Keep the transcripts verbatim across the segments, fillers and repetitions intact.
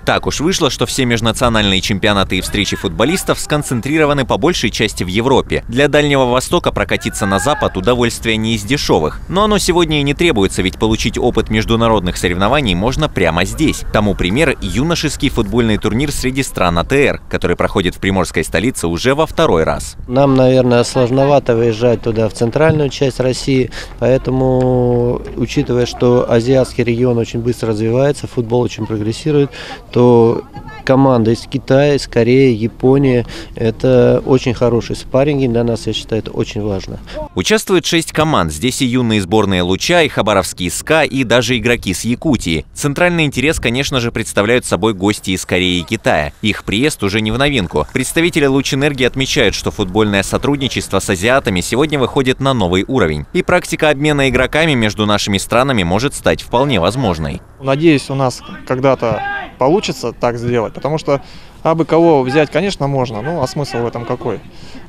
Так уж вышло, что все межнациональные чемпионаты и встречи футболистов сконцентрированы по большей части в Европе. Для Дальнего Востока прокатиться на Запад удовольствие не из дешевых. Но оно сегодня и не требуется, ведь получить опыт международных соревнований можно прямо здесь. Тому пример – юношеский футбольный турнир среди стран А Тэ Эр, который проходит в приморской столице уже во второй раз. Нам, наверное, сложновато выезжать туда, в центральную часть России, поэтому, учитывая, что азиатский регион очень быстро развивается, футбол очень прогрессирует, то команда из Китая, из Кореи, Японии – это очень хорошие спарринги. Для нас, я считаю, это очень важно. Участвует шесть команд. Здесь и юные сборные Луча, и хабаровские СКА, и даже игроки с Якутии. Центральный интерес, конечно же, представляют собой гости из Кореи и Китая. Их приезд уже не в новинку. Представители Лучэнергии отмечают, что футбольное сотрудничество с азиатами сегодня выходит на новый уровень. И практика обмена игроками между нашими странами может стать вполне возможной. Надеюсь, у нас когда-то получится так сделать, потому что абы кого взять, конечно, можно, ну а смысл в этом какой?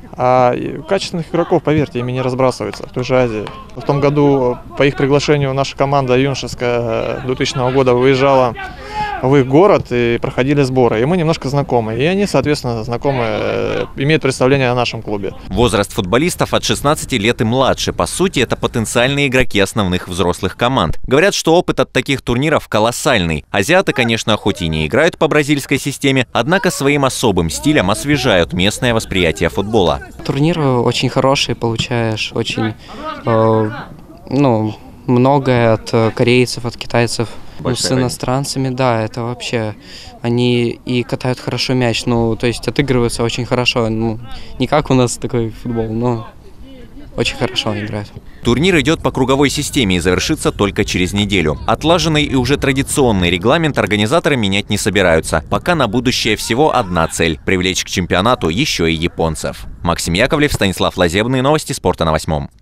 А качественных игроков, поверьте, ими не разбрасываются в той же Азии. В том году по их приглашению наша команда юношеская двухтысячного года выезжала в их город и проходили сборы. И мы немножко знакомы. И они, соответственно, знакомы, имеют представление о нашем клубе. Возраст футболистов от шестнадцати лет и младше. По сути, это потенциальные игроки основных взрослых команд. Говорят, что опыт от таких турниров колоссальный. Азиаты, конечно, хоть и не играют по бразильской системе, однако своим особым стилем освежают местное восприятие футбола. Турнир очень хороший, получаешь очень э, ну, многое от корейцев, от китайцев. Ну, с иностранцами, да, это вообще, они и катают хорошо мяч, ну, то есть отыгрываются очень хорошо, ну, не как у нас такой футбол, но очень хорошо играют. Турнир идет по круговой системе и завершится только через неделю. Отлаженный и уже традиционный регламент организаторы менять не собираются. Пока на будущее всего одна цель – привлечь к чемпионату еще и японцев. Максим Яковлев, Станислав Лазебный, новости спорта на восьмом.